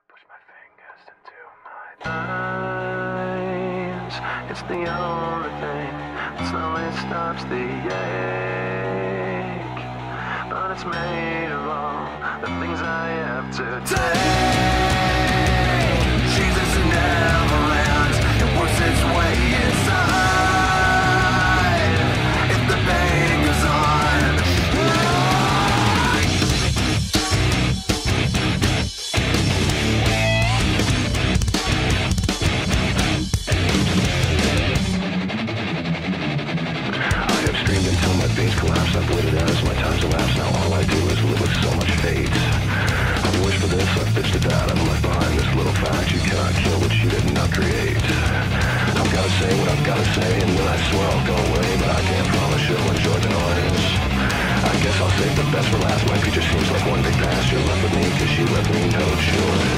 Push my fingers into my veins. It's the only thing that slowly stops the ache. But it's made of all the things I have to take. Jesus never ends. It works its way inside. If the pain goes on. Until my veins collapse, I've waited as my time's elapsed. Now all I do is live with so much fate. I've wished for this, I've bitched at that. I've left behind this little fact: you cannot kill what you did not create. I've gotta say what I've gotta say, and then I swear I'll go away, but I can't promise you'll enjoy the noise. I guess I'll save the best for last. My future seems like one big pasture left with me, cause she left me no choice.